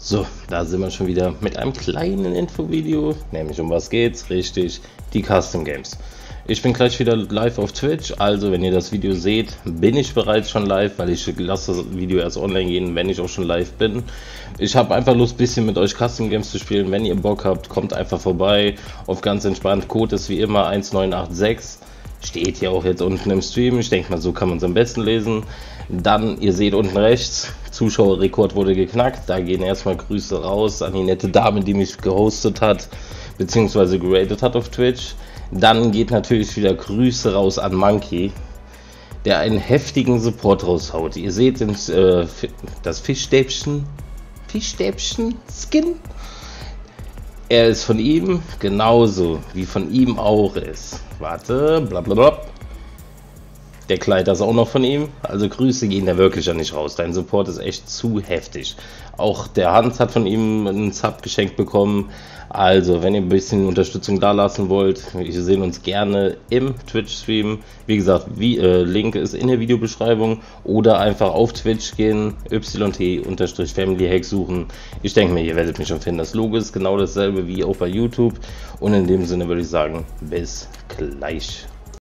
So, da sind wir schon wieder mit einem kleinen Infovideo, nämlich um was geht's? Richtig, die Custom Games. Ich bin gleich wieder live auf Twitch, also wenn ihr das Video seht, bin ich bereits schon live, weil ich lasse das Video erst online gehen, wenn ich auch schon live bin. Ich habe einfach Lust, ein bisschen mit euch Custom Games zu spielen. Wenn ihr Bock habt, kommt einfach vorbei, auf ganz entspannt. Code ist wie immer 1986. Steht ja auch jetzt unten im Stream, ich denke mal, so kann man es am besten lesen. Dann, ihr seht unten rechts, Zuschauerrekord wurde geknackt. Da gehen erstmal Grüße raus an die nette Dame, die mich gehostet hat, beziehungsweise geratet hat auf Twitch. Dann geht natürlich wieder Grüße raus an Monkey, der einen heftigen Support raushaut. Ihr seht das Fischstäbchen Skin. Er ist von ihm, genauso wie von ihm auch ist. Warte, blablabla. Der Kleider ist auch noch von ihm. Also Grüße gehen da wirklich ja nicht raus. Dein Support ist echt zu heftig. Auch der Hans hat von ihm einen Sub geschenkt bekommen. Also, wenn ihr ein bisschen Unterstützung da lassen wollt, wir sehen uns gerne im Twitch-Stream. Wie gesagt, Link ist in der Videobeschreibung. Oder einfach auf Twitch gehen, YT_FamilyHack suchen. Ich denke mir, ihr werdet mich schon finden. Das Logo ist genau dasselbe wie auch bei YouTube. Und in dem Sinne würde ich sagen, bis gleich.